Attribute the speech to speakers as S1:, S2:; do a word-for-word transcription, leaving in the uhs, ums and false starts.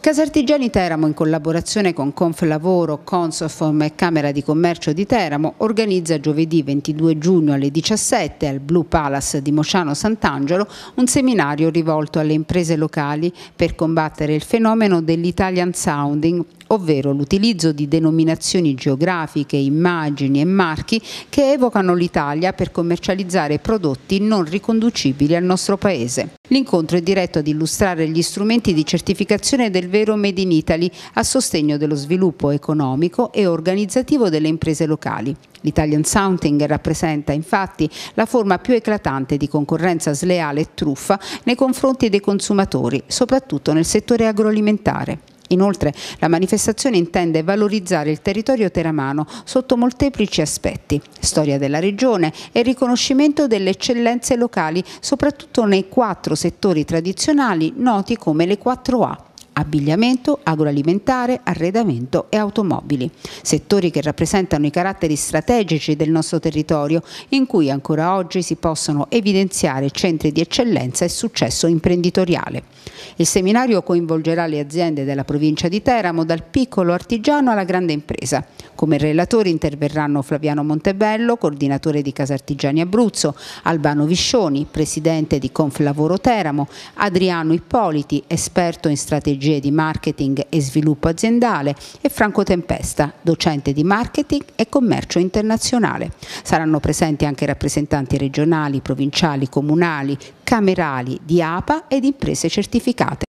S1: Casartigiani Teramo, in collaborazione con Conflavoro, Consofom e Camera di Commercio di Teramo, organizza giovedì ventidue giugno alle diciassette al Blue Palace di Mociano Sant'Angelo un seminario rivolto alle imprese locali per combattere il fenomeno dell'Italian Sounding, ovvero l'utilizzo di denominazioni geografiche, immagini e marchi che evocano l'Italia per commercializzare prodotti non riconducibili al nostro paese. L'incontro è diretto ad illustrare gli strumenti di certificazione del vero Made in Italy a sostegno dello sviluppo economico e organizzativo delle imprese locali. L'Italian Sounding rappresenta infatti la forma più eclatante di concorrenza sleale e truffa nei confronti dei consumatori, soprattutto nel settore agroalimentare. Inoltre, la manifestazione intende valorizzare il territorio teramano sotto molteplici aspetti: storia della regione e riconoscimento delle eccellenze locali, soprattutto nei quattro settori tradizionali noti come le quattro A. Abbigliamento, agroalimentare, arredamento e automobili. Settori che rappresentano i caratteri strategici del nostro territorio, in cui ancora oggi si possono evidenziare centri di eccellenza e successo imprenditoriale. Il seminario coinvolgerà le aziende della provincia di Teramo, dal piccolo artigiano alla grande impresa. Come relatori interverranno Flaviano Montebello, coordinatore di Casartigiani Abruzzo, Albano Viscioni, presidente di Conflavoro Teramo, Adriano Ippoliti, esperto in strategie di marketing e sviluppo aziendale, e Franco Tempesta, docente di marketing e commercio internazionale. Saranno presenti anche rappresentanti regionali, provinciali, comunali, camerali, di A P A e di imprese certificate.